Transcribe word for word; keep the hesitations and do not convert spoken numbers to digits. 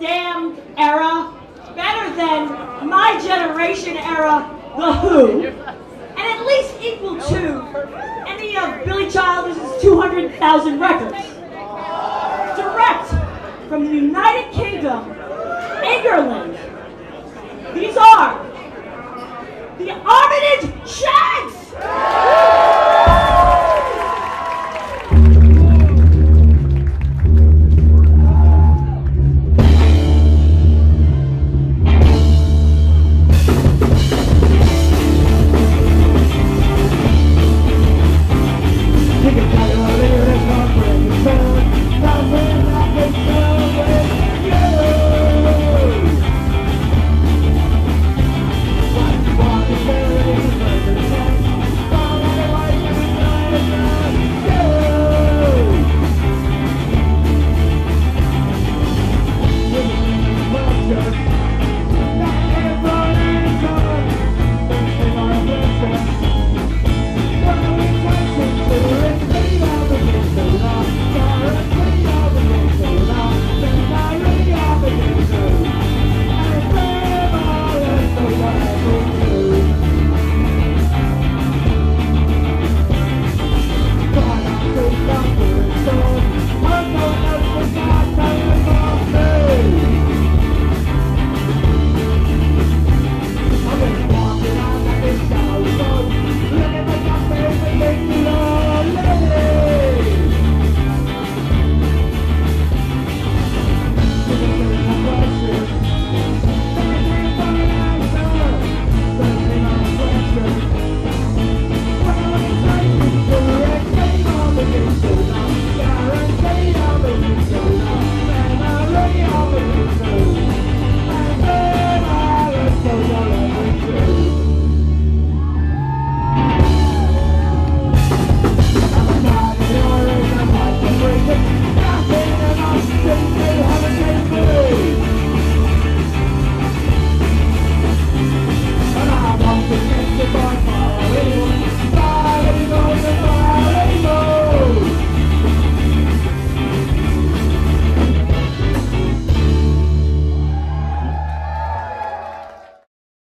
damn era better than my generation era, The Who, and at least equal to any of Billy Childish's two hundred thousand records. Direct from the United Kingdom, England. These are the Armitage Shanks!